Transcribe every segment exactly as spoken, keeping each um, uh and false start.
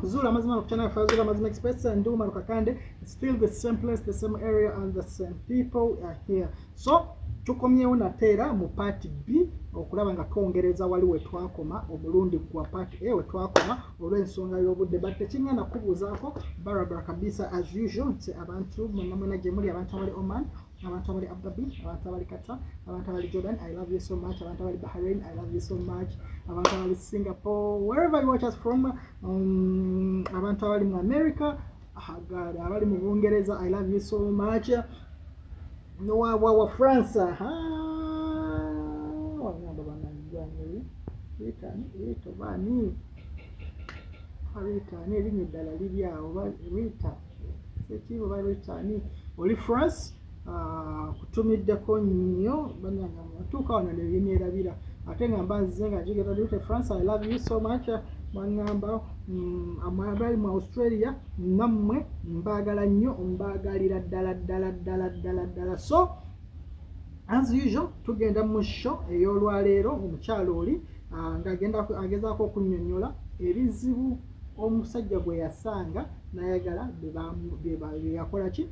Zula Mazima of Channel five, Zula Mazima Express, and Duma Kakande. It's still the same place, the same area, and the same people are here. So, tukomyewo natera mu part B okulaba nga twongereza wali we twakoma omulundi kwa part A we twakoma olw'ensonga y'obudde but tekinyana kubuuzaako barabara kabisa as usual nti abantu mwenna gye muli abantu abali Oman, abantu abali Abu Dhabi, abantu abali Qatar, abantu abali Jordan, I love you so much, abantu abali Bahrain, I love you so much, abantu abali Singapore, wherever you watch us from, um, abantu abali mu America, abali mu Bungereza, I love you so much. No wa wa France ha wanyamba bananjani litani lito bani harita ne linyi dala libya oba rita sekibo ba litani oli France ah kutumiddeko nnyo banyanga tuka wana ne binerabira ate ngamba nzenga jigera lite France I love you so much mwangamba amabali mu Australia namwe mbagala nnyo mbagalira ddala ddala ddala ddala ddala so as usual tugenda mu show ey'olwaleero omukyalo oli ng'agenda agezaako okunnyonnyola ebizibu omusajja gwe yasanga nayagala bye yakola ki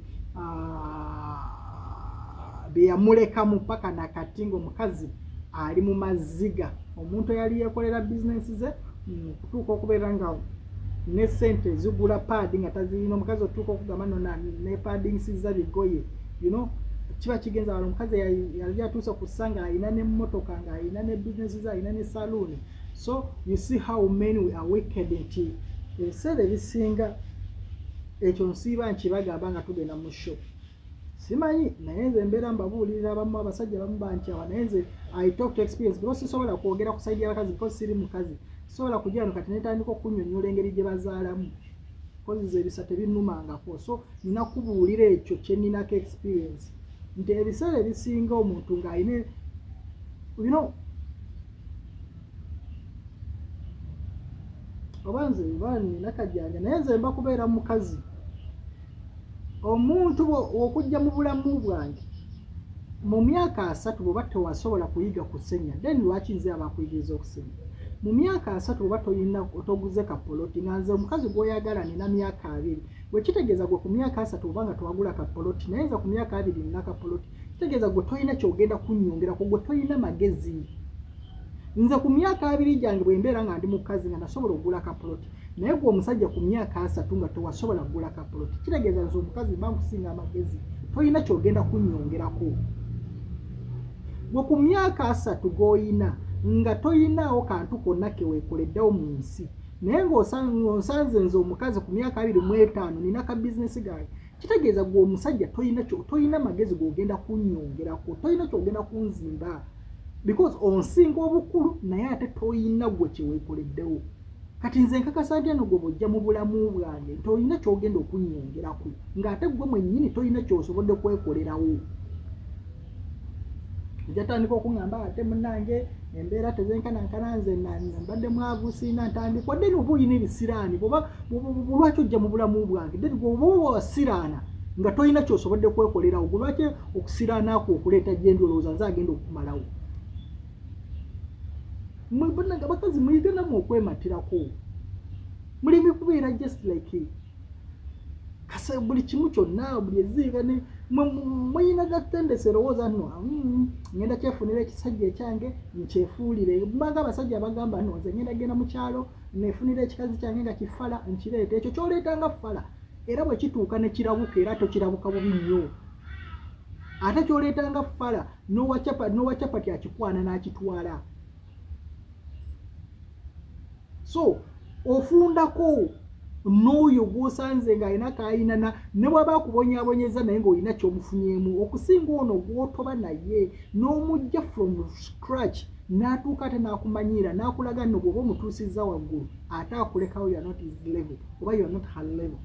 bye yamulekamu paka nakati ng'omukazi ali mu maziga omuntu yali yekolera bizinesi ze kutuuka okubeera nga ne sente zigula paadi nga tazirina omukazi otuuka okugamba no ne paadingisiza bigoye you know kiba kigenza wala omukazi yali atuuse kusanga alina n'emmotoka nga alina ne bizinesi ze alina ne saluuni so you see how many we are wicked nti ebiseera ebisinga ekyo nsiiba nkibagamba nga tugenda mu show simanyi naye nze mbeera mbabuulirira abamu abasajja bamu bancawa naye nze I talk to experience because sisobola kwogera ku saidi y'abakazi because siri mukazi sobola kujja no kati netandika okunnyonnyola engeri gye bazaalamu kozi ze ebisa tebinnumangako so nina kubuulira ekyo kye ninako experience nti ebiseera ebisinga omuntu ng'alina you know oba nze oba nina kajjanja naye nze mba kubeera mukazi omuntu okujja mu bulamu bwange mu myaka asatu bw'oba tewasobola kuyiga kusenya then lwaki nze abakuyigiriza okusenya mu myaka asatu bw'oba toyina otoguze kapoloti nga nze omukazi gw'oyagala nina myaka abiri bwe kitegeeza gwe ku myaka asatu obanga tewagula kapoloti naye nze ku myaka abiri nina kapoloti kitegeeza gwe toyina kyogenda kunnyongerako gwe toyina magezi nze ku myaka abiri gyange bwe mbeera nga ndi mukazi nga nasobola okugula kapoloti naye gwe omusajja ku myaka asatu nga tewasobola kugula kapoloti kitegeeza nze omukazi bankusinga amagezi toyina kyogenda kunnyongerako gwe ku myaka asatu g'oyina nga toyinaawo kantu konna keweekoleddewo mu nsi naye ng'osanze nze omukazi ku myaka abiri mu etaano nina ka bizinesi gange kitegeeza gwe omusajja toyina toyina magezi g'ogenda kunnyongerako toyina kyogenda kunzimba because onsinga obukulu naye ate toyina gwe kyeweekoleddewo kati nze nkakasa nti eno gwe bw'ojja mu bulamu bwange toyina kyogenda okunnyongerako ng'ate gwe mwennyini toyina ky'osobodde kwekolerawo ojatandika okuŋŋamba ate munnange embeera tezenkanankana nze mbadde mwavu siina ntandikwa deni oba oyina ebisiraani lwaki ojja mu bulamu bwange deni oba wasiraana nga toyina ky'osobodde kwekolerawo gwe lwaki okusiraanaako okuleeta gye ndi olowooza nze agenda okumalawo bannange abakazi muyiganamu okwematirako muli mikubeera just like kasa buli kimu kyonna buli eziiga ne muyina gatendese erowooza nno ngenda kyefunira ekisajja ekyange nkyefuulire mbanga abasajja abagamba nno nze ngenda genda mu kyalo nefunira ekikazi kyange nga kifala nkireeta ekyo kyoleetanga fala era bwe kituuka ne kirabuka era tokirabuka bubi nnyo ate kyoleetanga fala n'owa capati akikwana n'akitwala so ofundako n'oyo gw'osanze ng'alina k'ayina ne bw'aba akubonyaabonyeza naye ng'olina ky'omufunyeemu okusinga ono gw'otoba naye n'omujja from scratch n'atuuka ate n'akumanyiira n'akulaga nno bw'oba omutuusizza waggulu ate akulekawo you are not his level oba you are not her level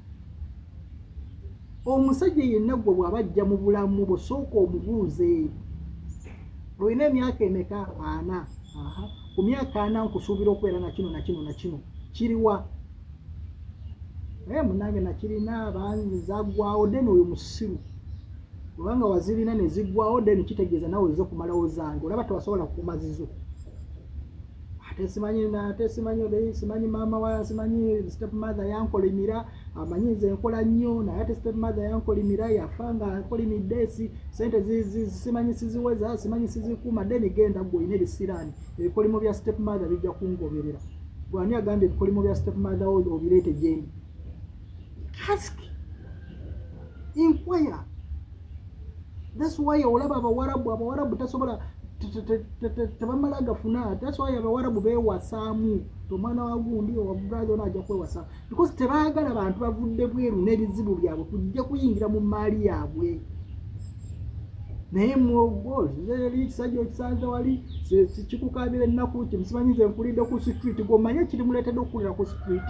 omusajja yenna gwe bw'aba ajja mu bulamu bwo sooka omubuuze olina emyaka emeka ana ku myaka ana nkusuubira okubeera na kino na kino na kino kiriwa naye munange nakirina abangi zaggwawo deni oyo musiru kubanga wazirina ne ziggwawo deni kitegeeza nawe oze kumalawo zange olaba tewasobola kukumazizo ate simanyi na ate simanyi ole simanyi mama wa simanyi step mother yankolimira amanyize nkola nnyo na ate step mother yankolimira yafanga nkolimidesi sente zizi simanyi siziweza simanyi sizikuma deni genda gwo ine bisirani ebikolimo bya step mother bijja kungoberera gwani agambye ebikolimo bya step mother obirete jendi ask inquire. That's why olaba abawarabu abawarabu tasobola tebamala gafuna. That's why abawarabu bewasaamu tomwana wagundi wa brother onaja kwewasa because tebaagala abantu bavudde bweru n'ebizibu byabwe kujja kuyingira mu maali yaabwe naye mwogo zeri kisajja kisanze wali kikukabira ennaku kimusimanyize nkulidde ku street gomanye kiri muleetedde okulira ku street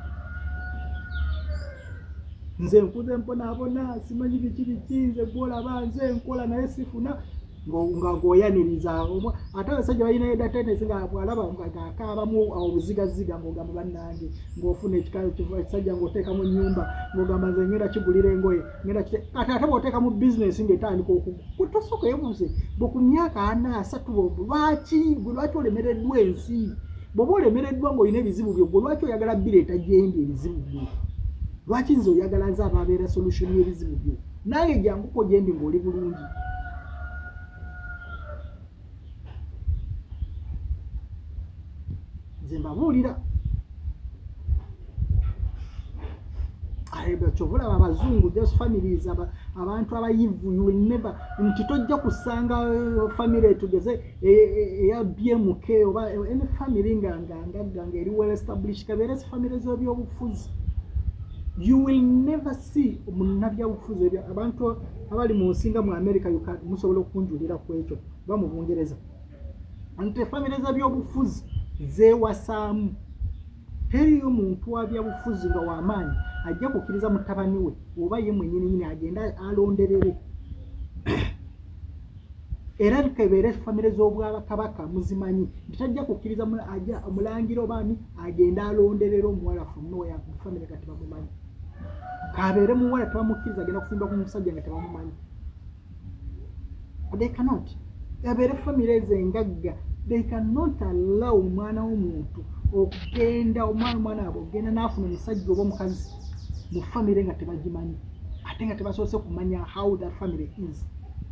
nze nkuze mponaabona simanyi biki biki nze bwolaba nze nkola naye sifuna nga ngoyaniriza ate abasajja balina edatendesi nga bwalaba ngakaabamu obuzigaziga ng'ogamba bannange ng'ofuna ekikalo ekisajja ng'oteeka mu nnyumba ng'ogamba nze ngenda kigulira engoye ngenda ate ate bw'oteeka mu bizinesi ng'etandika okutosooka yebuze bwe ku myaka ana asatu lwaki lwaki olemereddwa ensi bw'oba olemereddwa ng'olina ebizibu byo gwe lwaki oyagala bireeta gyendi ebizibu byo lwaki nze oyagala nze ababeera solution y'ebizibu byo nange janguko gyendi ng'oli bulungi mbabuulira kyovula abazungu just families abantu abayivu you will never nti tojja kusanga family tugeze eya B M K oba any family nga nga nga eri well established kabeera family z'ebyobufuzi you will never see munnabyabufuzi ebyo abantu abali mu nsinga mu America musobola okunjulira ku ekyo ba mu Bungereza nti family z'ebyobufuzi zewasaamu teriyo muntu wabyabufuzi nga w'amaanyi ajja kukkiriza mutabani we oba ye mwennyini nyini agenda alonderere era nkebeere famire z'obwabakabaka muzimanyi ntitajja kukkiriza omulangira obaani agenda alonderera omuwala funoya mu famire nga tebamumanyi kabeere muwala tebamukkiriza agenda kufumba ku musajja nga tebamumanyi they cannot abeere famire ezengagga they cannot allow umwana w'omuntu okugenda omwana omwana abo ogenda n'afuna omusajja oba omukazi mu famire nga tebagimanyi ate nga tebasoose kumanya how that family is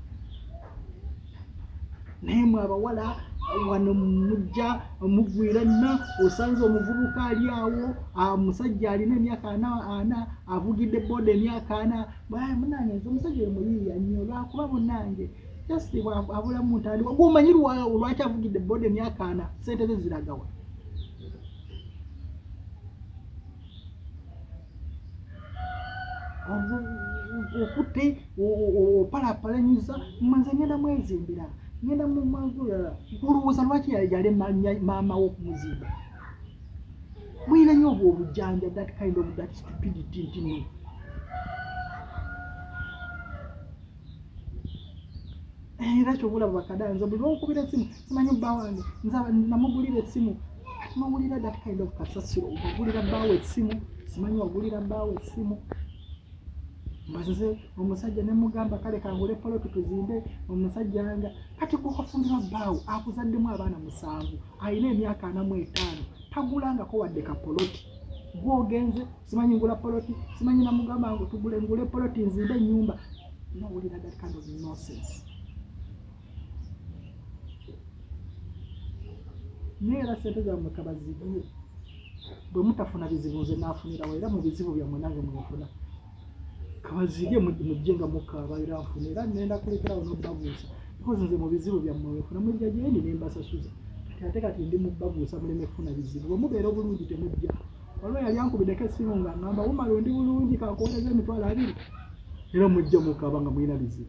naye mwe abawala wano mujja omugwiranna osanze omuvubuka ali awo omusajja alina emyaka ana ana avugidde boda emyaka ana munange nze omusajja oyo muyiiya nnyo lwakuba munange just abulamu ntandi gwomanyi lwaki avugidde boda emyaka ana sente ze ziragawa okutte opalapalanyuza mwenze ngenda mwezimbira ngenda mu magula olowooza lwaki yali maama w'okumuzimba mwina nnyo obwo obujanja that kind of that stupidity ntino era kyobulaba bakadala nze buli lwokubira essimu simanyi bba wange nze namugulira essimu kati mawulira that kind of kasasiro ogulira bbaawo essimu simanyi wagulira bbaawo essimu mbaze omusajja ne mugamba kale kangule poloti tuzimbe omusajja anga kati kukofumbira bbaawo akuzaddemu abaana musanvu ayina emyaka ana mu etaano tagulangako wadde ka poloti gwogenze simanyi ngula poloti simanyi namugamba ngo tugule ngule poloti nzimbe ennyumba nawulira that kind of nonsense neera sente zammwe kabazigiye bwe mutafuna bizibu nze naafunirawo era mu bizibu byammwe nange mwefuna kabazirye mujje nga mukaaba era nfunira nenda kulekerawo n'obbabuusa because nze mu bizibu byammwe mwefuna mujja gyendi ne mbasasuza kati ate kati ndi mubbabuusa muleme funa bizibu bwe mubeera obulungi temujja waliwo yali ankubideko essimu nga ngamba wumala ndi bulungi kakuwoleza emitwalo abiri era mujja mukaaba nga mulina bizibu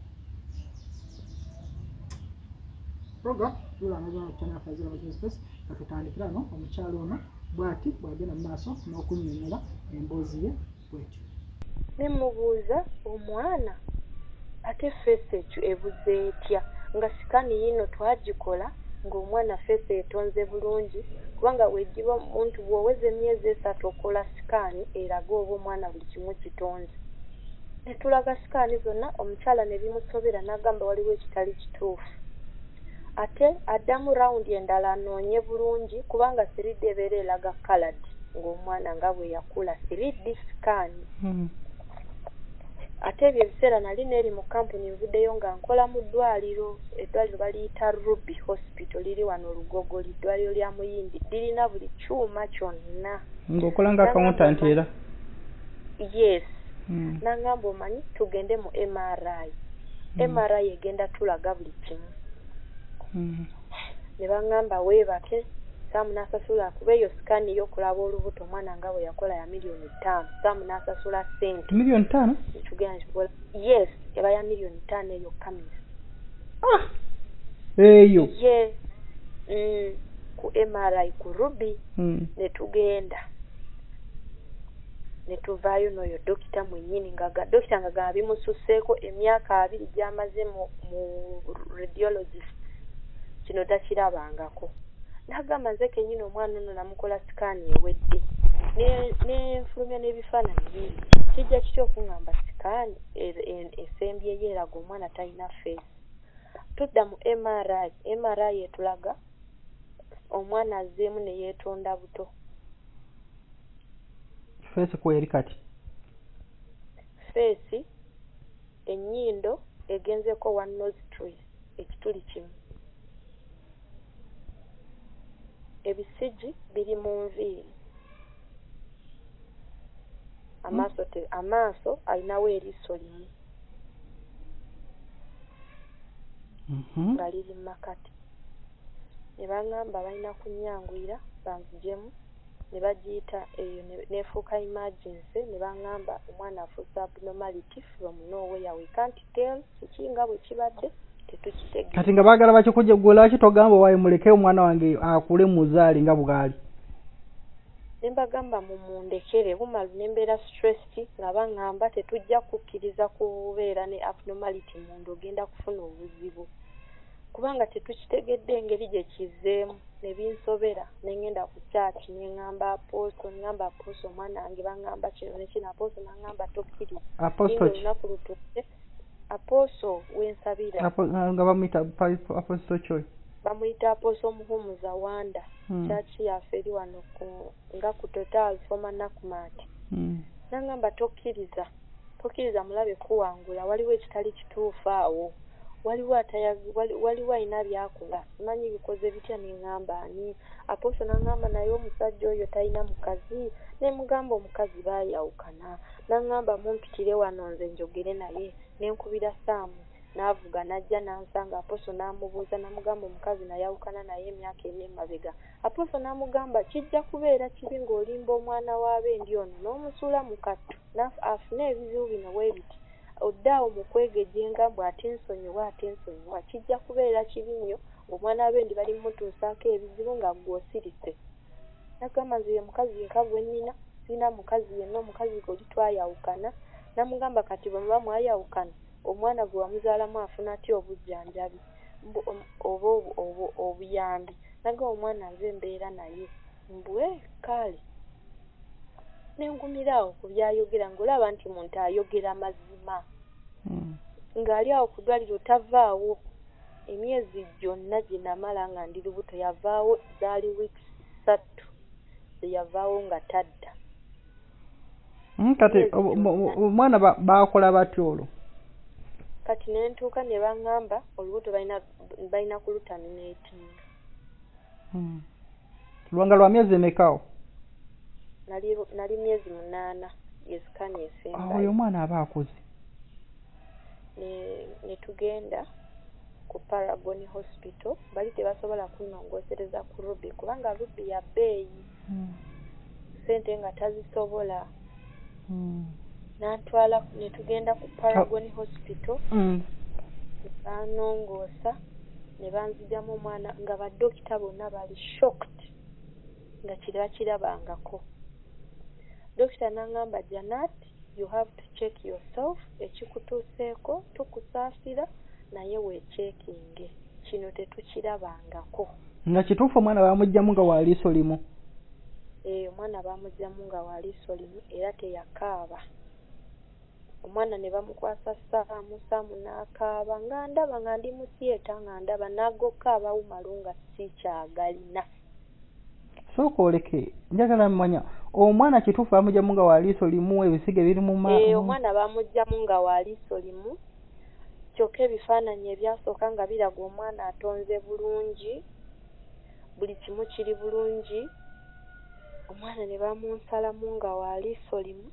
program tulangazaaaaspace katutandikira no omukyalo ono bwati bwagenda mu maaso n'okunnyonnyola emboozi ye bwetyo nemubuuza omwana ate feesi ekyo ebuze etya nga sikaani yino twagikola ng'omwana feesi etonze bulungi kubanga wegiba muntu bw'oweza emyezi esatu okola sikaani eraga oba omwana buli kimu kitonze netulaga sikaani zonna omukyala ne bimusobera n'agamba waliwo ekitali kituufu ate addamu rawundi endala anoonye bulungi kubanga three D ebeera eraga colored ng'omwana nga bwe yakula three D scan. Mm. Ate ebyo ebiseera nali neeri mu kampuni nvuddeyo nga nkola mu ddwaliro eddwaliro baliyita Ruby Hospital liri wano Olugogo ddwaliro lya Muyindi lirina buli kyuma kyonna. Ng'okola nga accountant era? Yes. Mm. Nangamba omanyi tugende mu M R I. Mm. M R I egenda tulaga buli kimu. Mm. Ne bangamba weebake Saamu n'asasula kuba eyo sikaani y'okulaba olubuto omwana nga bwe yakola ya miliyoni ttaano. Saamu n'asasula ssente. Miliyoni ttaano? Tugenda tukola. Yes, eba ya miliyoni ttaano eyo kamisa. Ah! Eyo. Ye. Mm, ku M R I ku Ruby. Mm. Ne tugenda. Ne tuvaayo n'oyo dokita mwennyini nga dokita nga gaba bimususseeko emyaka abiri gy'amaze mu, mu radiologist. Kino takirabangako. Nagamba nze kennyini omwana ono namukola sikaani ewedde. N'enfulumya n'ebifaananyi bingi. Kijja kitya okuŋŋamba sikaani esembyeyo eraga omwana talina feesi. Tudda mu M R I. M R I etulaga omwana azzeemu ne yeetonda buto. Feesi kweri kati? Feesi, ennyindo egenzeko one nostril, ekituli kimu. Ebisigi biri mu nviiri. Amaaso te amaaso alinawo eriiso limu. Mhm. Nga liri mu makati. Ne bangamba balina kunyanguyira banzigemu ne bagiyita eyo nefuuka emergency ne bangamba omwana afuuse abnormality from nowhere we can't tell kiki nga bwe kibadde tetukitegeera. Kati nga baagala bakikujja gwe lwaki togamba waayi muleke omwana wange akule muzaali nga bw'ali? Ne mbagamba mumundekere bumalu n'embeera stressed nga baŋŋamba tetujja kukkiriza kubeera ne abnormality munda ogenda kufuna obuzibu. Kubanga tetukitegedde engeri gye kizzeemu ne binsobera ne ngenda ku church ne ngamba apostle ngamba apostle omwana wange bangamba kino ne kino apostle n'angamba tokkiriza. Apostle ki? Olunaku lutuuse apostle wensabira. Apo, nga bamuyita apostle Choi. Bamuyita apostle Muhumuza Wanda. Hmm. Church yaffe eri wano ku nga ku Total Former Nakumatt. Hmm. Nangamba tokkiriza. Tokkiriza mulabe kuwangula waliwo ekitali kituufu awo. Waliwo atayazi waliwo ayina byakola simanyi bikoze bitya n'engamba ani apostle n'angamba naye omusajja oyo talina mukazi ne mugamba omukazi baayawukana n'angamba mumpitire wano nze njogere naye n'enkubira Saamu n'avuga n'ajja n'ansanga apostle n'amubuuza n'amugamba omukazi nayawukana naye emyaka ena emabega. Apostle n'amugamba kijja kubeera kibi ng'olimba omwana w'abendi ono n'omusuula mu kattu afune ebizibu bino weebiti oddaawo mu kwegejenga mbw ate ensonyiwa ate ensonyiwa kijja kubeera kibi nnyo ng'omwana w'abendi bali mutuusaako ebizibu nga gw'osirise. Nagamba nze ye mukazi yekka gwe nnina sirina mukazi yenna omukazi goli twayawukana namugamba kati bwe muba mwayawukana omwana gwe wamuzaalamu afuna atya obujjanjabi oba obuyambi. Nagamba omwana nze mbeera naye mbwe kale nengumirawo ku byayogera ng'olaba nti muntu ayogera mazima. Hmm. Ng'ali awo ku ddwaliro tavaawo emyezi gyonna gye namala nga ndi lubuto yavaawo zaali wiiki ssatu yavaawo nga tadda. Hmm, kati omwana baakola batya olwo? Kati ne ntuuka ne baŋŋamba olubuto balina kulutaminatinga. Hmm. Lwanga lwa myezi emekaawo? Nali nali myezi munaana yesikani esemba. Oyo omwana aba akuze. Ne ne tugenda ku Paragon Hospital bali tebasobola kunnongoosereza ku Ruby kubanga Ruby ya bbeeyi. Hmm. Sente nga tazisobola. Hmm. Nantwala ne tugenda ku Paragon Hospital. Hmm. Banongoosa ne banzijamu omwana nga baddokita bonna bali shocked nga kiraba kirabangako. Dokita n'angamba Janet, you have to check yourself. Ekikutuuseeko tukusaasira naye weechekinge. Kino tetukirabangako. Nga kituufu omwana bamugjamu nga wa liiso limu? Eh, omwana bamugjamu nga wa liiso limu era teyakaaba. omwana ne bamukwasa Saamu, Saamu n'akaaba nga ndaba nga ndi mu theatre nga ndaba n'agokka abawumalu nga sikyagalina. Sooka oleke njagala mmanya omwana kituufu bamugyamu nga waliiso limu ebisige biri mu maaso. Ee, omwana bamugyamu nga waliiso limu kyokka ebifaananyi ebyasooka nga biraga omwana atonze bulungi, buli kimu kiri bulungi. Omwana ne bamunsalamu nga waliiso limu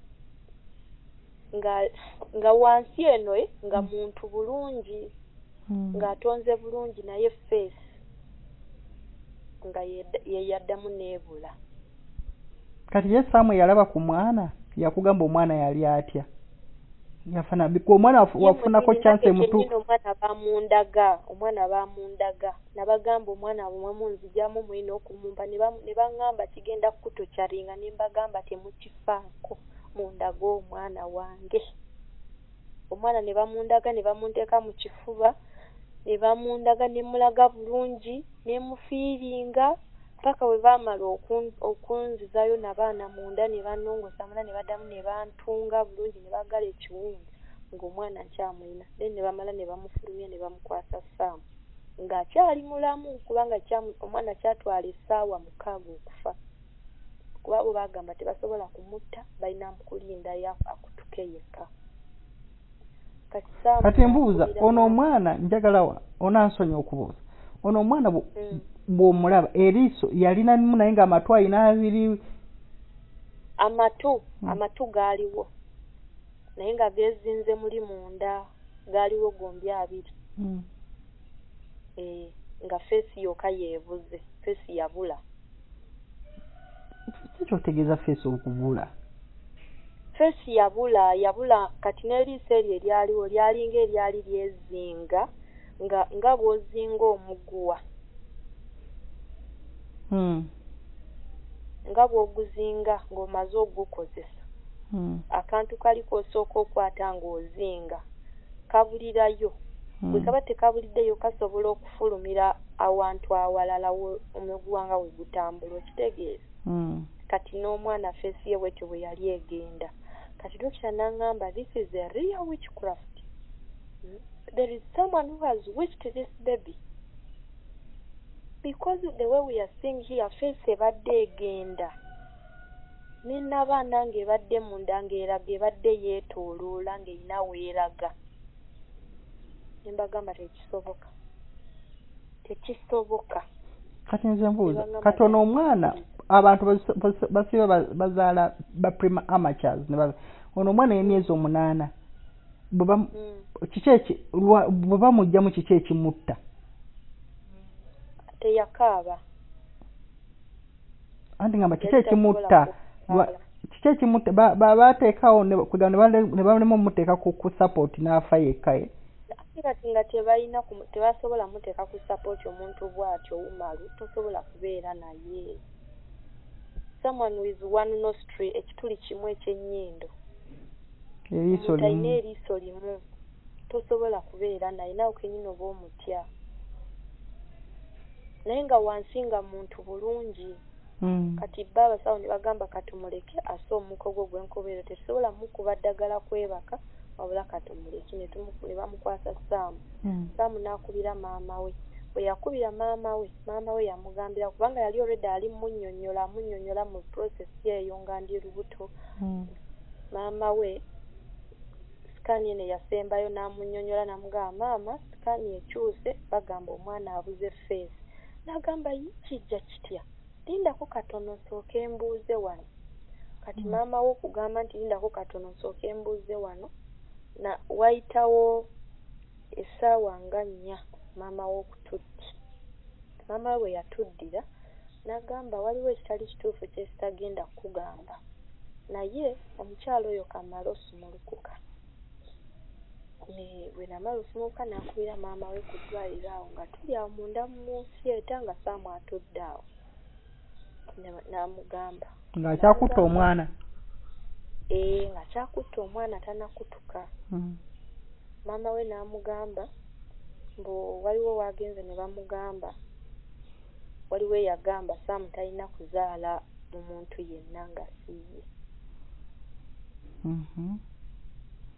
nga nga wansi eno nga muntu bulungi mm. ng'atonze bulungi naye face nga ye yaddamu neebula. Kati ye Saamu yalaba ku mwana yakugamba omwana yali atya yafana biko omwana wafunako chance mutu omwana bamundaga omwana bamundaga nabagamba omwana bumwe munzijamu mulina okumumba ne baŋŋamba kigenda kukutokyaringa ne mbagamba temukifaako mundaga omwana wange. Omwana ne bamundaga ne bamunteeka mu kifuba ne bamundaga ne mulaga bulungi ne mufiiringa paka we baamala okunzizayo n'abaana munda ne bannongosa munda ne baddamu ne bantunga bulungi ne baggala ekiwundu ng'omwana nkyamulina. Then ne bamala ne bamufulumya ne bamukwasa Saamu ng'akyali mulamu kubanga omwana kyatwala essaawa mukaaga okufa kuba bo baagamba tebasobola kumutta balina mukulindayo akutuke yekka. Kati mbuuza ono omwana njagala onansonyiwa okubuuza ono omwana bw'omulaba eriiso yalinamu naye ng'amatu alina abiri. Amatu amatu gaaliwo naye nga geezinze muli munda gaaliwo gombi abiri. Eh, nga feesi yokka yeebuze, feesi yabula. Kyotegeeza feesi okubula? Feesi yabula yabula kati n'eriiso eryo eryaliwo lyalinga eryali lyezinga nga nga bw'ozinga omuguwa. Hmm. Nga bw'oguzinga ng'omaze ogukozesa. Hmm. Akantu kali k'osooka okwata ng'ozinga kabulirayo. Hmm. Bwe kaba tekabuliddeyo kasobola okufulumira awantu awalala omuguwa nga we gutambula okitegeeza. Hmm. Kati n'omwana feesi ye bwetyo bwe yali egenda. Kati dokita n'aŋŋamba this is a real witchcraft. There is someone who has witched this baby. Because the way we are seeing here, feesi ebadde egenda. N'ennabaana ng'ebadde munda ng'eraga ebadde yeetooloola ng'erina weeraga. Ne mbagamba tekisoboka. Tekisoboka. Kati nze mbuuza kati ono omwana abantu basiba bazaala ba prima amateurs ne ono omwana y'emyezi omunaana bwe kiki eki bwe bamugyamu kiki ekimutta? Teyakaaba. Anti ngamba kiki ekimutta? Kiki ekimutta bateekawo kugamba ne balema omuteeka ku support n'afa yekka ye. Kati nga tebalina tebasobola muteeka ku support omuntu bw'atyo owumalu tosobola kubeera naye. Someone with one nostril ekituli kimu eky'ennyindo. Eriiso limu. Talina eriiso limu tosobola kubeera naye nawe kenyini oba omutya. Naye nga wansi nga muntu bulungi. Mm. Kati bba abasawo ne bagamba katumuleke ase omukogo gw'enkobeero tetusobola mukuba ddagala kwebaka wabula katumuleke ne bamukwasa Saamu. Mm. Saamu n'akubira maama we. Bwe yakubira maama we maama we yamugambira kubanga yali already ali munnyonnyola amunnyonnyola mu process eyo nga ndi lubuto. Mm. Maama we sikaani ene yasembayo n'amunnyonnyola n'amugamba maama sikaani ekyuse bagamba omwana abuze feesi. N'agamba kijja kitya lindako katono nsooke embuuze wano. Kati mm. maama we okugamba nti lindako katono nsooke embuuze wano na wayitawo essaawa nga nnya maama we okutudde. Maama we yatuddira n'agamba waliwo ekitali kituufu kyesitagenda kukugamba naye omukyalo oyo kamala osumulukuka. Ne bwe namala osumulukuka n'akubira maama we ku ddwaliro awo nga tuli awo munda mu theatre nga Saamu atudde awo. N'amugamba ng'akyakutta omwana. Ee nga kyakutta omwana tanakutuka. Mm. Maama we n'amugamba mbu waliwo waagenze ne bamugamba waliwo eyagamba Saamu talina kuzaala mu muntu yenna nga siiye. Mhm.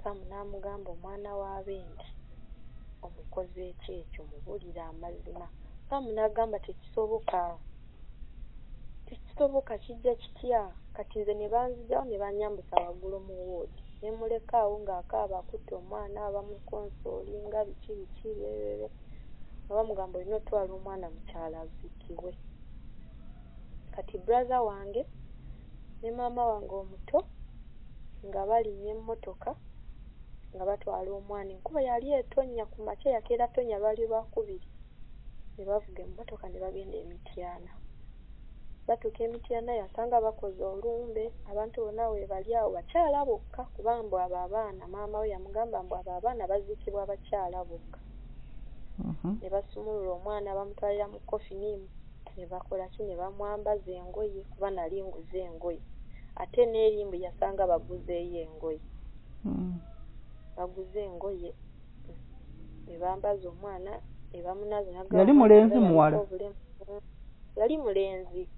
Saamu n'amugamba omwana wa Bendi omukozi ekyekyo mubulira amazima. Saamu n'agamba tekisoboka tekisoboka kijja kitya kati nze ne banzijawo ne banyambusa waggulu mu woodi ne muleka awo ng'akaaba akutte omwana abamukonsoolinga biki biki bebebe nga bamugamba olina otwala omwana mukyala aziikibwe. Kati brother wange ne maama wange omuto nga balinnya emmotoka nga batwala omwana, enkuba yali etonnya ku makya yakeera tonnya baali bakubiri, ne bavuga emmotoka ne bagenda Emityana. Batuuka Emityana yasanga bakoze olumbe, abantu bonna we bali awo bakyala bokka kuba mbu abo abaana maama we yamugamba mbu abo abaana baziikibwa abakyala bokka. Ne basumulula omwana bamutwalira mu kofiniimu ne bakola ki ne bamwambaza engoye kuba nali nguze engoye, ate n'erimbu yasanga baguzeeyo engoye. Baguze engoye ne bambaza omwana ne bamunaza. Yali mulenzi muwala? Yali mulenzi.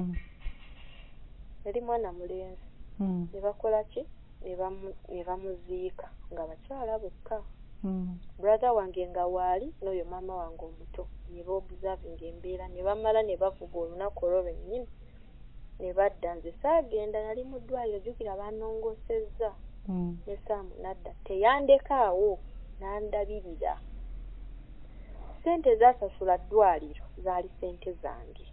Yali mwana mulenzi. Ne bakola ki ne bamuziika nga bakyala bokka. Brother wange nga waali n'oyo maama wange omuto ne bobuzavinga embeera ne bamala ne bavuga olunaku olwo lwennyini ne badda. Nze saagenda nali mu ddwaliro, jjukira bannongoosezza. Ne Saamu nadda teyandeka awo n'andabirira. Ssente zaasasula ddwaliro zaali ssente zange.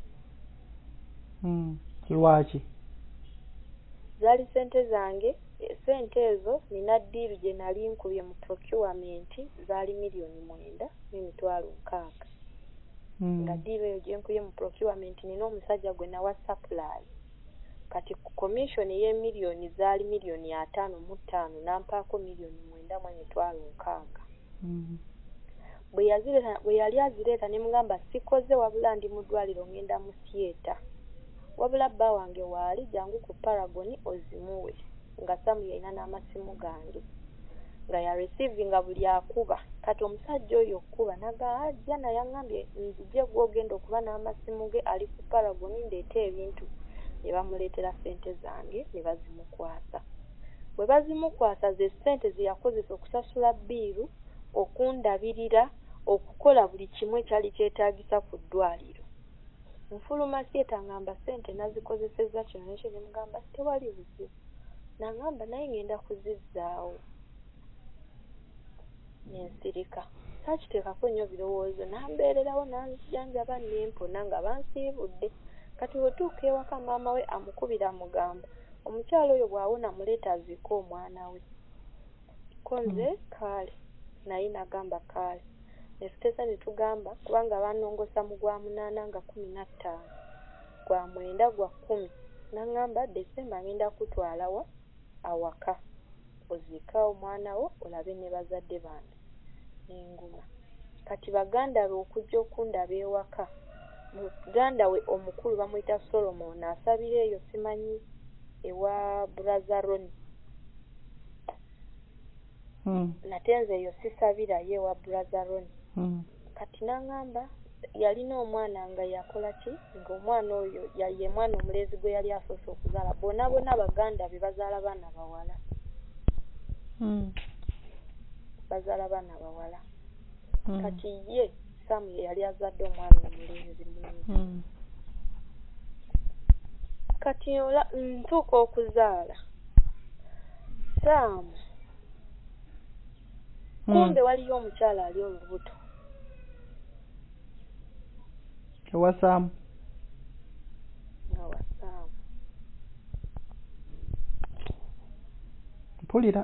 Lwaki? Zaali ssente zange. Ssente ezo nina ddiiru gye nali nkubye mu procurement zaali miliyoni mwenda n'emitwalo nkaaga. Nga ddiiru eyo gye nkubye mu procurement nina omusajja gwe nawa supply. Kati ku commission y'emiliyoni zaali miliyoni ataano mu ttaano n'ampaako miliyoni mwenda mu emitwalo nkaaga. Bwe yazireta bwe yali azireeta ne mugamba sikoze wabula ndi mu ddwaliro ngenda mu theatre. Wabula bba wange waali jangu ku Paragon ozimuwe. Nga Saamu yalina n'amasimu gange nga ya receivinga buli akuba. Kati omusajja oyo okuba naga ajja naye yaŋŋambye nzije gw'ogenda okuba n'amasimu ge ali ku Paragon ndeeta ebintu. Ne bamuleetera ssente zange ne bazimukwasa. Bwe bazimukwasa ze ssente ze yakozesa okusasula bbiiru, okundabirira, okukola buli kimu ekyali kyetaagisa ku ddwaliro. Nfuluma theatre ngamba ssente nazikozesezza kino n'ekyo ne mugamba tewali buzibu. N'aŋŋamba naye ngenda kuzizzaawo. Ne nsirika. Saakiteekako nnyo birowoozo, n'ambeererawo n'anjanjaba n'empona nga bansiibudde. Kati bwetuuka ewaka maama we amukubira amugamba omukyala oyo bw'awona muleeta aziike omwana we. Ko nze kaale naye nagamba kaale. Ne tuteesa ne tugamba kubanga bannongosa mu gwa munaana nga kumi na ttaano, gwa mwenda gwa kkumi. N'aŋŋamba Desemba ngenda kutwala wa awaka oziika omwana wo olabe ne bazadde bange n'enguma. Kati baganda be okujja okundaba ewaka, muganda we omukulu bamuyita Solomon asabira eyo simanyi ewa Brother Ronnie. Nate nze eyo sisabirayo ewa Brother Ronnie. Kati n'aŋŋamba yalina omwana nga yakola ki ng'omwana oyo ye mwana omulenzi gwe yali asoose okuzaala. Bonna bonna baganda be bazaala baana bawala. Bazaala baana bawala. Kati ye Saamu ye yali azadde omwana omulenzi mungi. Kati ntuuka okuzaala Saamu, kumbe waliyo omukyala ali olubuto. Ewa Saamu? Ewa Saamu. Mpulira.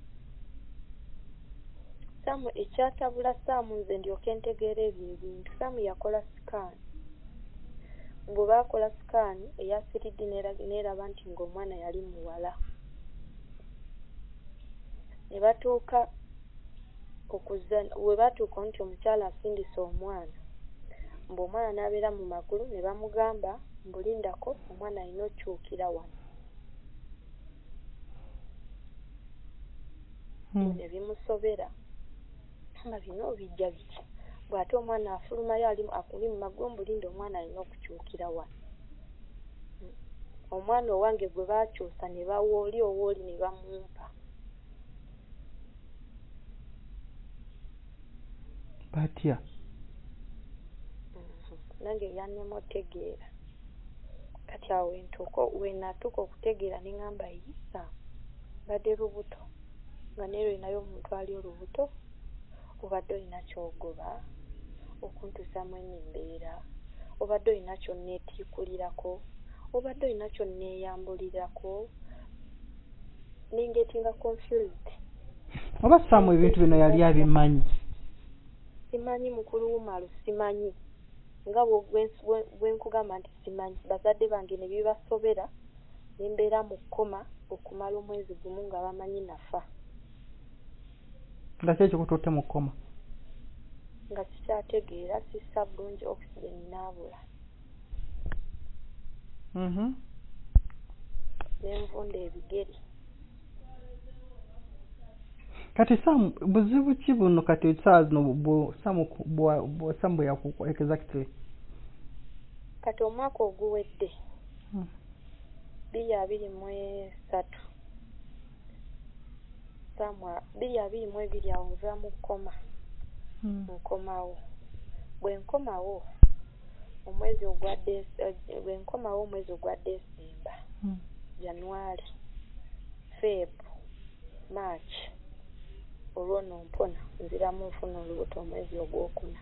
Saamu ekyatabula Saamu nze ndyoke ntegeera ebyo ebintu. Saamu yakola sikaani. Bwe baakola sikaani eya siridi n'eraba nti ng'omwana yali muwala. Ne batuuka okuza bwe batuuka nti omukyala asindise omwana, mbu omwana n'abeera mu magulu ne bamugamba mbulindako omwana alina okyukira wano. Ne bimusobera. Nga bino bijja biki. Bw'ate omwana afulumayo akuli mu magulu mbulinda omwana alina okukyukira wano. Omwana owange gwe baakyusa ne bawooli owooli ne bamumpa. batya nange yannema otegeera kati awo entuuko wenatuuka okutegeera ne ŋŋamba yisa badde lubuto nga neero olinayo omuntu ali olubuto obadde olina kyogoba okuntuusamu eno embeera obadde olina kyonneetiikulirako obadde olina kyonneeyambulirako ningetinga confused oba Samu ebintu bino yali abimanyi simanyi mukulu w'umalo simanyi nga bwenkugamba nti simanyi bazadde bange ne bibasobera ne mbeera mu kkoma okumala omwezi gumu nga bamanyi nafa nga ki ekikututte mu kkoma nga sikyategeera sissa bulungi oxygen naabula mhm nenvunda ebigere kati Samu buzibu ki buno kati saa zino Samu Samu yakuko exactly kati omwaka oguwedde bbiri abiri mu esatu Samu bbiri abiri mu ebiri awo nva mu kkoma nkomawo bwe nkomawo omwezi ogwa bwe nkomawo omwezi ogwa Desemba January Feb March olwo nompona nziramu nfuna olubuto omwezi ogwokuna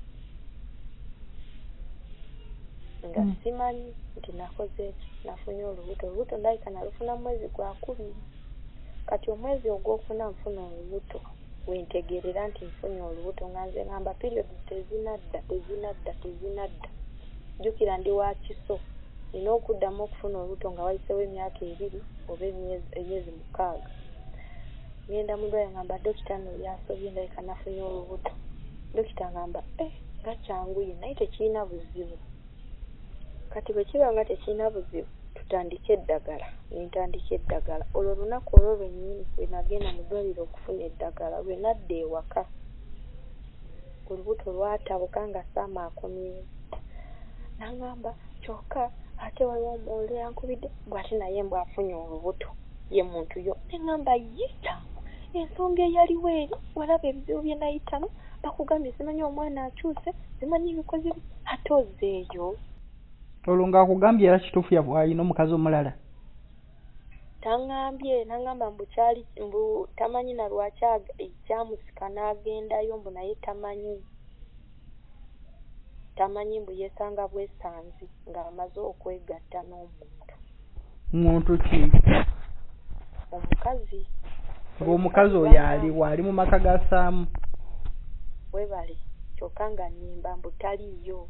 nga simanyi nti nakoze eki nafunye olubuto olubuto ndayika nalufuna mwezi gwa kubiri kati omwezi ogwokuna nfuna olubuto wentegeerera nti nfunye olubuto nga nze ngamba period tezinadda tezinadda tezinadda jjukira ndi wa kiso nina okuddamu okufuna olubuto nga wayisewo emyaka ebiri oba emyezi mukaaga ngenda mu lwaya ngamba dokita no yasobye ndayika nafunye olubuto dokita ngamba eh nga kyanguye naye tekirina buzibu kati bwe kiba nga tekirina buzibu tutandike eddagala nentandika eddagala olwo olunaku olwo lwennyini bwe nagenda mu ddwaliro okufuna eddagala lwe nadda ewaka olubuto lwatabuka nga Samu akomyewo nangamba kyokka ate waliwo omuwole yankubidde bw'ate naye mbw afunye olubuto ye muntu yo neŋŋamba yita ensonga eyaliwo eri walaba ebizibu bye nayitamu bakugambye simanyi omwana akyuse simanyi ebikozi ate ozeeyo olwo ng'akugambye era kituufu alina omukazi omulala taŋŋambye naŋŋamba mbu kyali mbu tamanyi na lwaki ekyamusika n'agendayo mbu naye tamanyi tamanyi mbu yeesanga bwesanzi ng'amaze okwegatta n'omuntu muntu ki omukazi ng'omukazi oyo ali waali mu maka ga Samu webale kyokka nga nnyimba mbu taliyo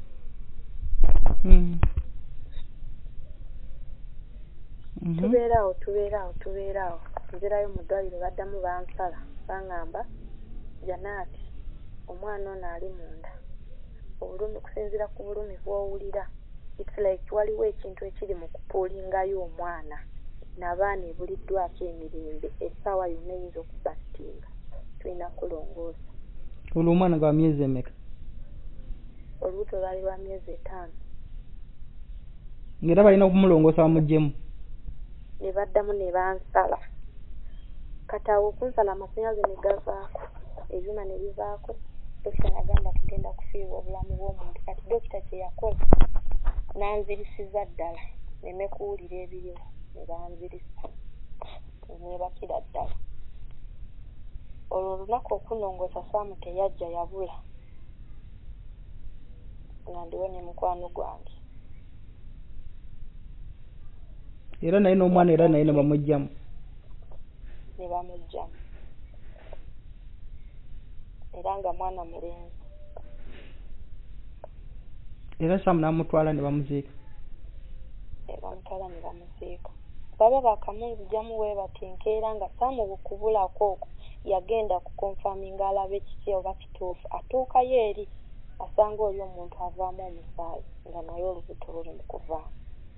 tubeeraawo tubeeraawo tubeeraawo nzirayo mu ddwaliro baddamu bansala baŋŋamba Janaati omwana ono ali munda obulumi kusinziira ku bulumi bw'owulira it's like waliwo ekintu ekiri mu kupuulingayo omwana n'abaana ebuliddwako emirimbe essaawa yonna eyinza okubasitinga tulina kulongoosa olwo omwana gwa myezi emeka olubuto lwali lwa myezi etaano ng'era balina okumulongoosa bamugyemu ne baddamu ne bansala kati awo okunsala amasannyalaze ne gavaako ebyuma ne bivaako dokita nagamba tugenda kufiirwa obulamu bw'omuntu kati dokita kye yakola nanzirisiza ddala neme kuwulira ebiriwo ne banzirisa neebakira ddala olwo olunaku okunongoosa Samu teyajja yabula nga ndiwo ne mukwano gwange era naye n'omwana era naye ne bamuggyamu ne bamuggyamu era nga mwana mulenzi era Samu n'amutwala ne bamuziika ne bamutwala ne bamuziika baba bakamunzigyamu we bati enkeera nga Samu bukubulako okwo yagenda ku konfaminga alabe kiki oba kituufu atuukayo eri asanga oli omuntu avaamu omusaayi nga naye olubuto luli mu kuvaamu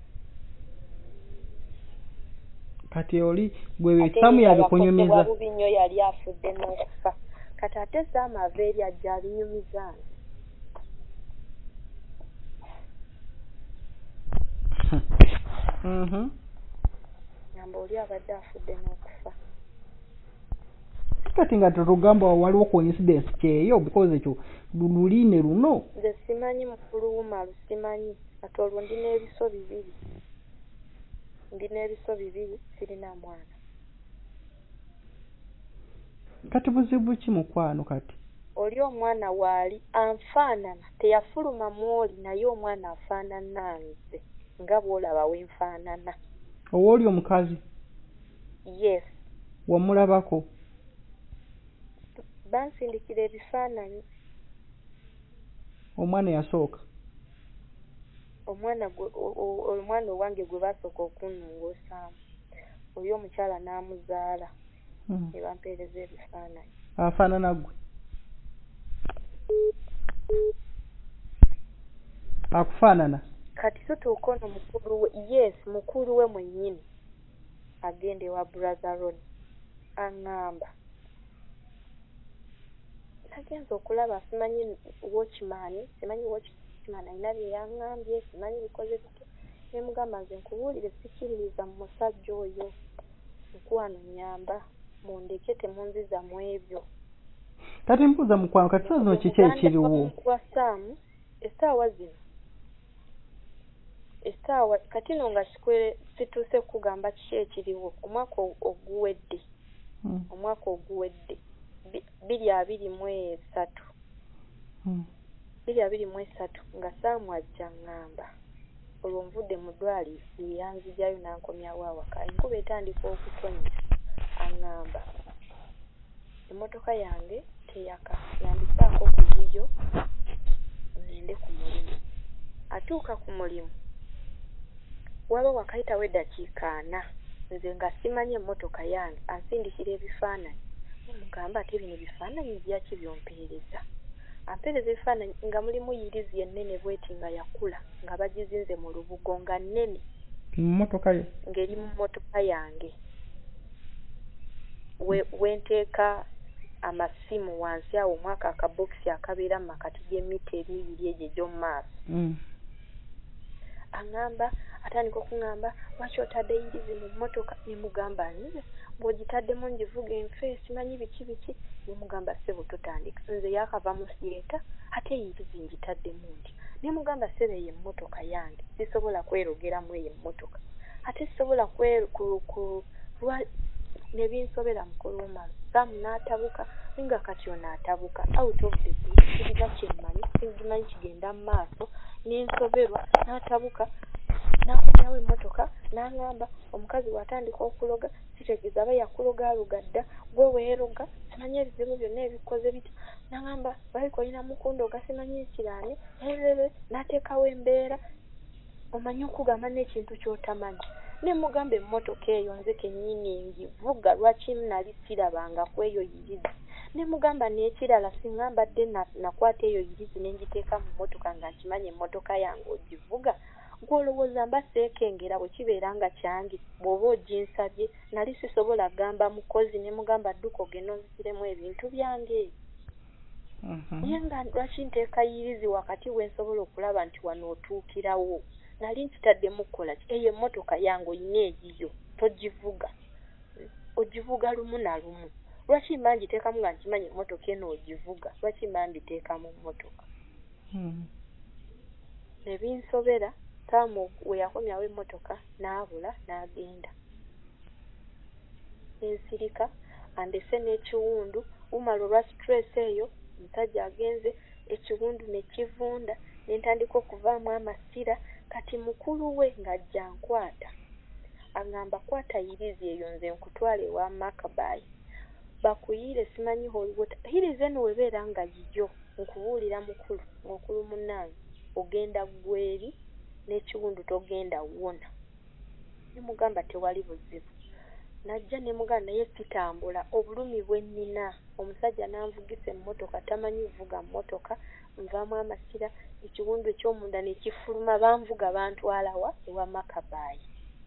kati oli gwe Samu yabikunyumiza bubi nnyo yali afudde n'okufa kati ate Samu ava eri ajja abinyumiza nze mhm ngamba oli abadde afudde n'okufa kati nga tetugamba waliwo coincidence kyeyo because ekyo luline luno nze simanyi mukulu wumalu simanyi ate olwo ndina ebiso bibiri ndina ebiso bibiri sirina mwana kati buzibu ki mukwano kati oli omwana waali anfaanana teyafuluma mwoli naye omwana afaanana nze nga bw'olaba wenfaanana owooli omukazi yes wamulabako bansindikira ebifaananyi omwana yasooka omwana omwana owange gwe basooka okunnongoosaamu oli omukyala n'amuzaala ne bampeereza ebifaananyi afaanana gwe akufaanana kati tutuuka ono mukulu we yes mukulu we mwennyini agenda ewa brother Ron aŋŋamba nagenza okulaba simanyi watchman simanyi watchman alina bye yaŋŋambye simanyi bikoze bityo ne mugamba nze nkubuulire sikiririza mu musajja oyo mukwano nyamba mundeke temunziza mu ebyo kati mbuuza mukwano kati saa zino kiki ekiriwo wasaamu essaawa zino essaawa kati no nga sikwere situuse kugamba kiki ekiriwo omwaka oguwedde omwaka oguwedde biri abiri mu esatu biri abiri mu esatu nga saamu ajja ŋŋamba olwo nvudde mu ddwaliro yanzijayo n'ankomyawo awaka enkuba etandika okutonya aŋŋamba emmotoka yange teyaka yandisaako ku yiyo ngende ku mulimu atuuka ku mulimu waba wakayitawo eddakiika ana nze nga simanyi emmotoka yange ansindikira ebifaananyi mugamba ate bino bifaananyi byaki byompeereza ampeereza ebifaananyi nga mulimu yirizi ennene bweti nga yakula nga bagizinze mu lubugo nga nnene mmotoka ye ng'eri mu mmotoka yange wenteeka amasimu wansi awo omwaka akabokisi akabeera mu makati g'emiti emibiri egyo egy'omu maaso aŋŋamba atandika okuŋŋamba lwaki otadde yirizi mu mmotoka ne mugamba nze bw'ogitaddemu ngivuga enfe simanyi biki biki ne mugamba ssebo totandika nze yakava mu siyeta ate yirizi ngitaddemu nti ne mugamba ssebo eyo emmotoka yange sisobola kwerogeramu eyo emmotoka ate sisobola ku ne binsobera mukulu w'omalo saamu n'atabuka nga kati ono atabuka out of the blue kirina kyemmanyi simanyi kigenda mu maaso n'ensoberwa n'atabuka n'akomyawo emmotoka n'aŋŋamba omukazi bw'atandika okuloga kitegeeza aba yakulogaaloga dda gwe weeroga simanyi ebizibu byonna ebikoze bityo n'aŋŋamba balika olina mukundoga simanyi ekiraani erere n'ateekawo embeera omanyi okugamba n'ekintu ky'otamanyi ne mugamba emmotoka eyo nze kennyini ngivuga lwaki nali sirabanga ku eyo yirizi ne mugamba n'ekirala siŋŋambadde nakwata eyo yirizi ne ngiteeka mu mmotoka nga nkimanyi emmotoka yange ogivuga gw'olowooza mba seekengera bwe kibeera nga kyange bw'oba oginsabye nali sisobola gamba mukozi ne mugamba dduka ogenda onzisiremu ebintu byange naye nga lwaki nteeka yirizi wakati we nsobola okulaba nti wano otuukirawo nali nkitaddemu kukola ki eyo emmotoka yange oyina egiyo togivuga ogivuga lumu na lumu lwaki mba ngiteekamu nga nkimanyi emmotoka eno ogivuga lwaki mba mbiteeka mu mmotoka ne binsobera saamu we yakomyawo emmotoka n'abula n'agenda ensirika andese n'ekiwundu umala olwa stress eyo omusajja agenze ekiwundu ne kivunda ne ntandika okuvaamu amasira kati mukulu we ng'ajja nkwata aŋŋamba kwata yirizi eyo nze nkutwala ewa Makabayi bakuyiire simanyi Hollywood yirizi eno webeera nga yiyo nkubuulira mukulu mukulu munnange ogenda gweri n'ekiwundu togenda wona ne mugamba tewali buzibu najja ne muganda naye sitambula obulumi bwe nnina omusajja n'anvugisa emmotoka tamanyi vuga mmotoka nvaamu amasira ekiwundu eky'omunda ne kifuluma banvuga bantwalawa ewa Makabayi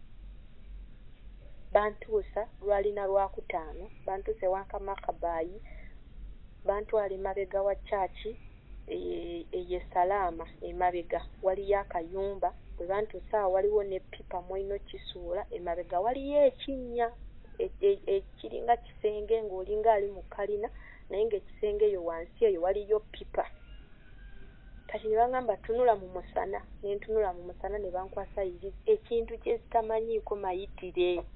bantuusa lwalina lwakutaano bantuusa ewanka Makabayi bantwala emabega wa caaki eye Salaama emabega waliyo akayumba bwe bantuusa awo waliwo ne pipa mwino kisuula emabega waliyo ekinnya ekiringa kisenge ng'olinga ali mu kalina naye ng'ekisenge eyo wansi eyo waliyo pipa. Kati ne baŋŋamba tunula mu musana ne ntunula mu musana ne bankwasa irizi ekintu kye sitamanyiiko mayitire.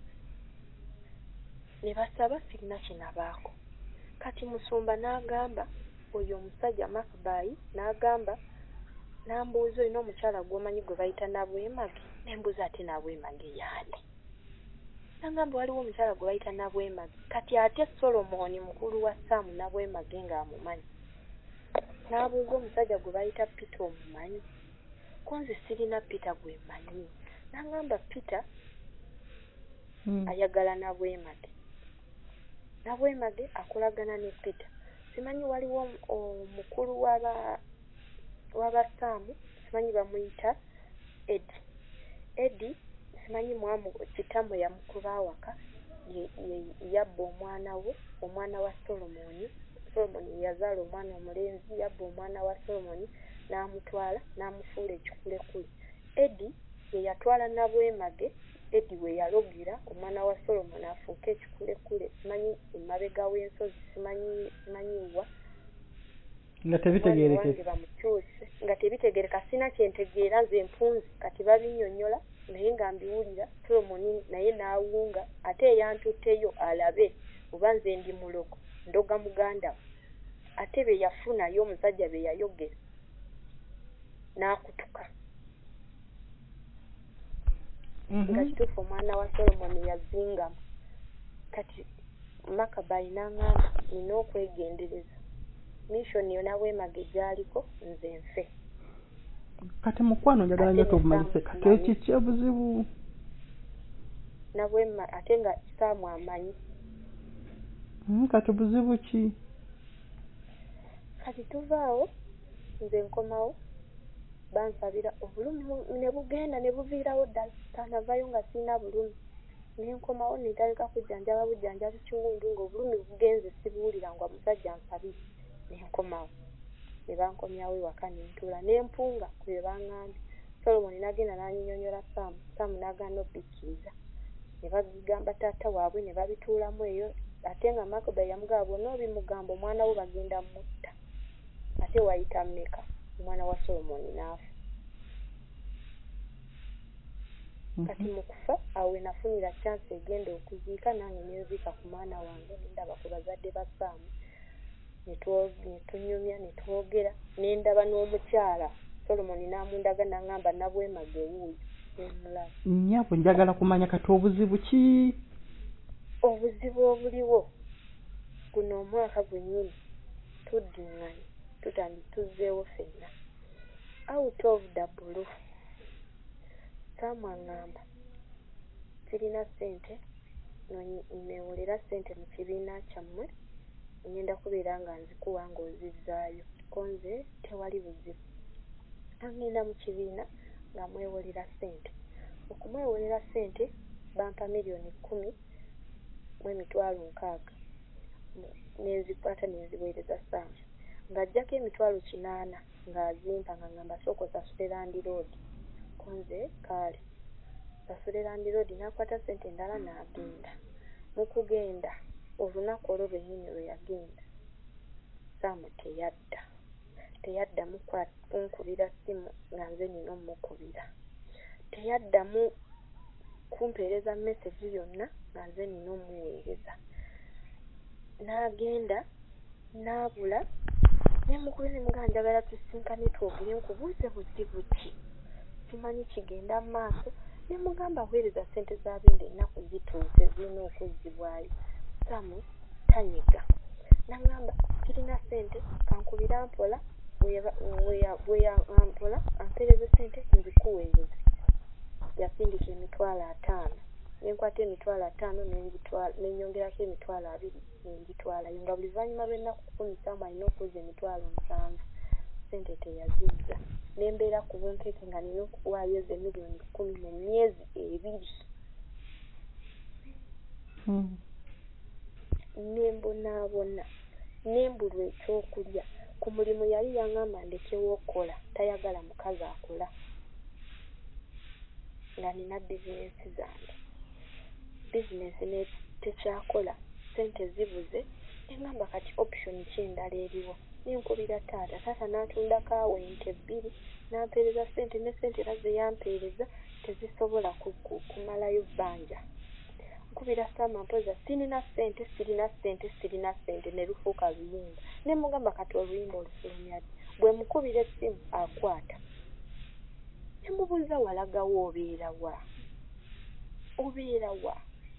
Ne basaba sirina kinabaako. Kati Musumba n'agamba oyo omusajja Makabayi n'agamba n'ambuuza olina omukyala gw'omanyi gwe bayita Nabwemage n'embuuza ate Nabwemage yaani. N'agamba waliwo omukyala gwe bayita Nabwemage kati ate Solomoni mukulu wa Saamu Nabwemage ng'amumanyi. N'abuuza omusajja gwe bayita Peter omumanyi. Ko nze sirina Peter gwe mmanyi. N'agamba Peter hmm. ayagala Nabwemage. Nabwemage akolagana ne Peter. Simanyi waliwo omukulu waba w'Abasaamu simanyi bamuyita Edi. Edi simanyi mwamu kitamwe yamukuba awaka yabba omwana we omwana wa Solomoni. Solomoni yazaala omwana omulenzi yabba omwana wa Solomoni n'amutwala n'amufuula ekikulekule. Edi ye yatwala Nabwemage. Edi we yalogera omwana wa Solomoni afuuke ekikulekule simanyi emabega w'ensozi simanyi simanyiwa nga tebitegeerekeka bamukyuse nga tebitegeereka sina kyentegeera nze empunzi kati babinnyonnyola naye nga mbiwulira Solomoni naye n'awunga ate eyantutteyo alabe oba nze ndi mulogo ndoga muganda ate be yafunayo omusajja be yayogera n'akutuka. Mm-hmm. Nga kituufu omwana wa Solomoni yazingamu. Kati Makabayi n'aŋŋamba nina okwegendereza. Mission yo Nabwemage gy'aliko nze nfe. Kati mukwano njagala nnyo tubumalise kati ekiki obuzibu. Nabwemage ate nga Saamu amanyi. Mm, kati buzibu ki? Kati tuvaawo nze nkomawo bansabira obulumi ne bugenda ne buviirawo ddala tanavayo nga sirina bulumi. Ne nkomawo ne ntaleka kujjanjaba bujjanjabi kiwundu ng'obulumi bugenze sibuwulira nga musajja ansabire. Ne nkomawo ne bankomyawo ewaka ne ntuula ne mpunga ku bye baŋŋambye. Solomoni n'agenda n'annyonyola Saamu. Saamu n'agaana obbikkiriza. Ne bagamba taata waabwe ne babituulamu eyo ate nga Makabayi yamugamba bwonna obimugamba omwana we bagenda mutta. Ate wayita mmeka omwana wa Solomoni n'afa. Mm-hmm. Kati mu kufa awo we nafunira chance egenda okuziika nange ne nziika ku mwana wange ne ndaba ku bazadde ba Saamu ne tunyumya ne twogera ne ndaba n'omukyala Solomoni n'amundaga n'aŋŋamba Nabwemage wuuyo ne mulaba. Nnyabo njagala kumanya kati obuzibu ki? Obuzibu obuliwo guno omwaka gwennyini tuddiŋŋanye tutandi tuzzeewo ffenna out of the blue. Saamu aŋŋamba sirina ssente neewolera ssente mu kibiina kyammwe ngenda kubeera nga nzikuwa ng'ozizzaayo ko nze tewali buzibu. Agenda mu kibiina nga mwewolera ssente. Okumwewolera ssente bampa miliyoni kkumi mu emitwalo nkaaga nenzikwata nenziweereza Saamu ng'ajjako emitwalo kinaana ng'azimpa nga ngamba sooka osasule landiroodi ko nze kaale sasule landiroodi n'akwata ssente endala n'agenda. Mu kugenda olunaku olwo lwennyini lwe yagenda Saamu teyadda teyaddamu kunkubira ssimu nga nze nina omukubira teyaddamu kumpeereza message yonna nga nze nina omuweereza. N'agenda n'abula ne mukubira ne mugamba njagala tusinkane twogere nkubuuze buzibu ki simanyi kigenda mu maaso ne mugamba weereza ssente za bindi ennaku zituuse zirina okuzzibwayo. Saamu tanyiga n'aŋŋamba sirina ssente kankubira mpola bwe yampola ampeereze ssente nzikuweereze. Yasindika emitwalo ataano ne nkwata emitwalo ataano n'ennyongerako emitwalo abiri n'engitwalayo nga buli luvannyuma lw'ennaku kkumi Saamu alina okuzza emitwalo musanvu. Ssente teyazizza ne mbeera ku bunkeeke nga nina okuwaayo ze miliyoni kkumi mu myezi ebiri. Mm. Ne mbonaabona ne mbulwa ekyokulya ku mulimu yali yaŋŋamba ndekewo okukola tayagala mukazi akola nga nina bizinesi zange bizinesi tekyakola ssente zibuze engamba kati option kyendala eriwo ninkubira taata taata n'atundako awo ente bbiri n'ampeereza ssente ne ssente era ze yampeereza tezisobola kumalayo bbanja nkubira Saama mpoza sirina ssente sirina ssente sirina ssente ne lufuuka luyimba ne mugamba kati oluyimba olufulumya bwe mukubira essimu akwata ne mubuuza walagawo obeera wa obeera wa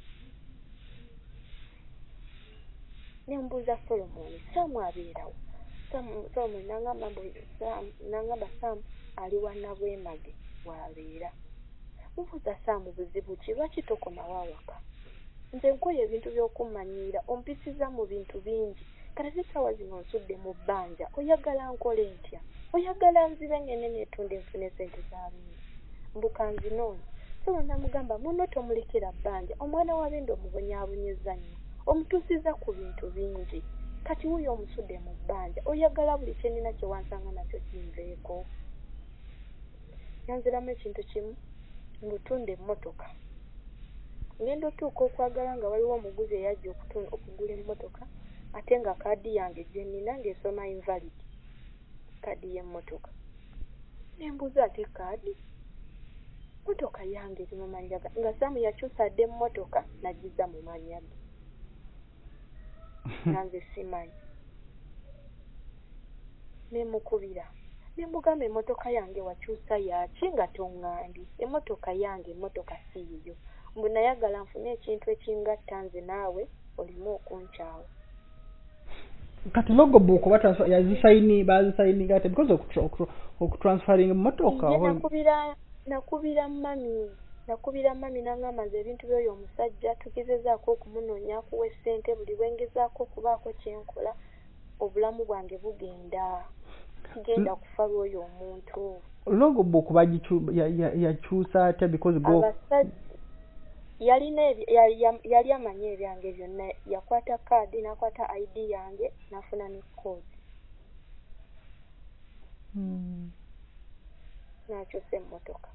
ne mbuuza Solomon Saamu abeerawo Solomon n'angamba n'angamba Saamu ali wa Nabwemage bw'abeera mubuuza Saamu buzibu ki lwaki tokomawo awaka nze nkoye ebintu by'okumanyiira ompisiza mu bintu bingi kati essaawa zino nsudde mu bbanja oyagala nkole ntya oyagala nzibe ngene neetunda enfune ssente z'abindi mbuka nzinoonya Solo namugamba muno tomulekera bbanja omwana wa Bendo omubonyaabonyeza nnyo omutuusiza ku bintu bingi kati wuyo omusudde mu bbanja oyagala buli kyenina kye wansanga nakyo kinveeko yanziramu ekintu kimu mbutunda emmotoka ngenda otuuka okwagala nga waliwo omuguzi eyajja okugula emmotoka ate nga kaadi yange gye nnina ng'esoma invalid kaadi y'emmotoka nembuuza ate kaadi mmotoka yange eri mu mannya ga nga Saamu yakyusa dde emmotoka nagiza mu mannya ge nanze simanyi nemukubira nemugamba emmotoka yange wakyusa yaki nga toŋŋambye emmotoka yange emmotoka si yiyo mbu nayagala nfune ekintu ekingatta nze naawe olimu okunkyawa kati logbook yazisayini bazisayininga ate because okutransferring emmotoka nakubira nakubira mami nakubira mami nangamba nze ebintu by'oyo omusajja tugezezaako okumunoonya akuwa essente buli bwengezaako okubaako kyenkola obulamu bwange bugenda kigenda kufa lw'oyo omuntu logbook yakyusa ate because go yalina yali amanye ebyange byonna yakwata kaadi n'akwata I D yange n'afuna ne koodi n'akyusa emmotoka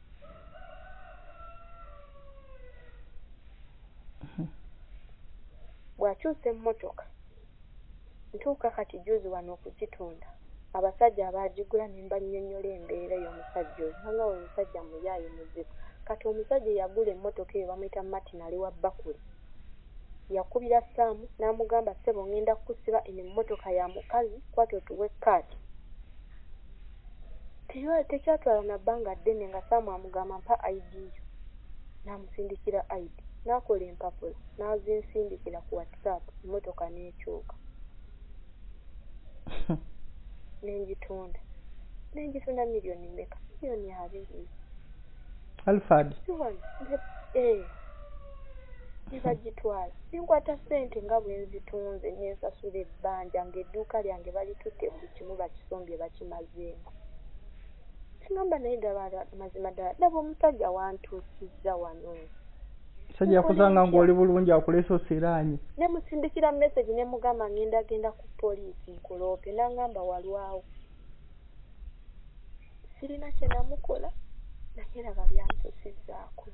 bw'akyusa emmotoka ntuuka kati juzi wano okugitunda abasajja abaagigula ne mbannyonnyola embeera y'omusajja oyo nanga we omusajja muyaayi muzibu kati omusajja yagula emmotoka eyo bamuyita matinali wa bakuli yakubira Saamu n'amugamba ssebo ngenda kukusiba eno emmotoka ya mukazi kwati otuwe kaadi tekyatwala na bbanga ddene nga Saamu amugamba mpa I D yo n'amusindikira I D n'akola empapula n'azinsindikira ku WhatsApp emmotoka n'ekyuka n'engitunda n'engitunda miliyoni mmeka miliyoni abiri Alfred eh nibagitwala ninkwata ssente nga bwe nzitunze nensasula ebbanja ng'edduuka lyange balitutte buli kimu bakisombye bakimazeemu kingamba naye ddala mazima ddala laba omusajja wantuusizza wano sajja yakusanga ng'oli bulungi akuleesa osiraanye ne musindikira message ne mugamba ngenda genda ku poliisi nkuloope n'angamba walwawo sirina kye namukola naye laba byansusizzaako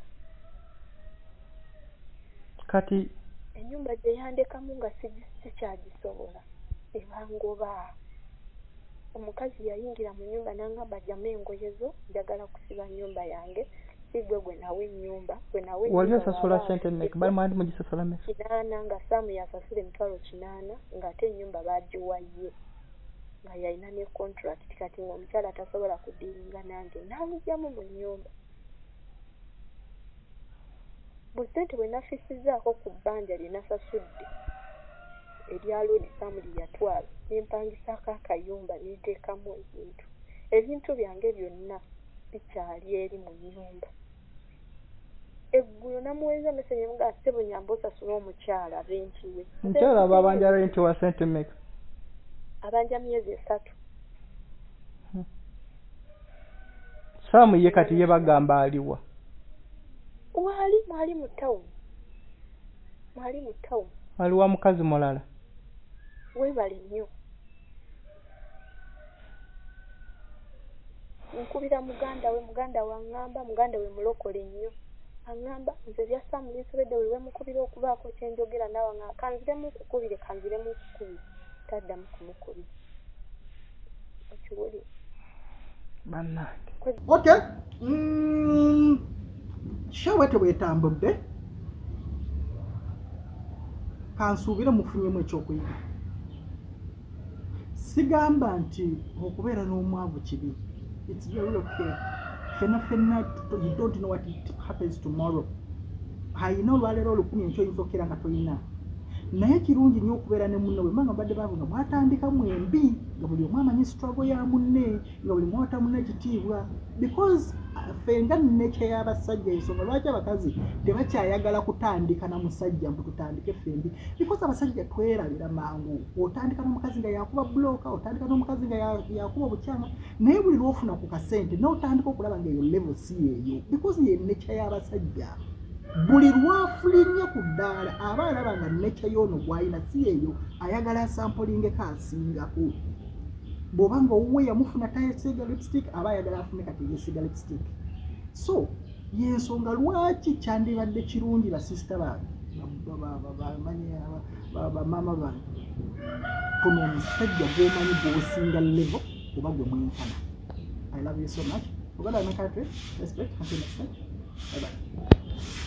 kati ennyumba gye yandekamu nga sikyagisobola ebangoba omukazi yayingira mu nnyumba n'angamba jjamu engoye zo njagala kusiba nnyumba yange sigwe gwe nawe ennyumba gwe nawe wali osasula ssente mmeka bali mwandi mugisasula mmeka kinaana nga Saamu yasasula emitwalo kinaana ng'ate ennyumba baagiwaye nga yalina ne contract kati ng'omukyala atasobola kudiiringa nange n'amugyamu mu nnyumba bwe ssente bwe nafisizzaako ku bbanja lye nasasudde erya looni Saamu lye yatwala nempangisaako akayumba neeteekamu ebintu ebintu byange byonna bikyali eri mu nnyumba eggulo namuweereza message nga ssebo nyamba osasula omukyala benkiwe mukyala babanja renti wa ssente mmeka abanja myezi esatu Saamu ye kati ye bagamba aliwa wali mwali mu tawuni mwali mu tawuni aliwa mukazi mulala weebale nnyo nkubira muganda we muganda waŋŋamba muganda we mulokole nnyo aŋŋamba nze byassa mu liisobedde buli wemukubira okubaako kyenjogera naawe nga kanziremu nkukubire kanziremu nkukubire taddamu kumukubira okiwulire bannange okay mm, shawete bwetambudde kansuubire mufunyemu ekyokuyiga sigamba nti okubeera n'omwavu kibi it's very okay fena fena you don't know what it happens tomorrow hayina olwaleero olukumi enkyo oyinza okera nga tolina naye kirungi nnyo okubeera ne munne bwe mbanga mbadde baavu nga mwatandika mwembi nga buli omu amanyi struggle ya munne nga buli mwata munne ekitiibwa because ffe nga nnekya y'abasajja ensonga lwaki abakazi tebakyayagala kutandika na musajja mbu tutandike ffembi because abasajja twerabira mangu otandika n'omukazi nga yakuba buloka otandika n'omukazi nga yakuba obukyama naye buli lwofuna ku kasente n'otandika okulaba nga eyo level si eyo because ye nnekya y'abasajja buli lwafulinnya ku ddaala aba alaba nga nnekya y'ono gw'ayina si eyo ayagala asampulingeko asingako bw'oba nga owuwe yamufuna tayesiiga lipstick aba ayagala afune kati yesiiga lipstick so yensonga lwaki kyandibadde kirungi basisita bamaama bange funa omusajja gw'omanyi gw'osinga level oba gwe mwenkana. I love you so much. We're going to make our trip. Respect. Until next time. Bye bye.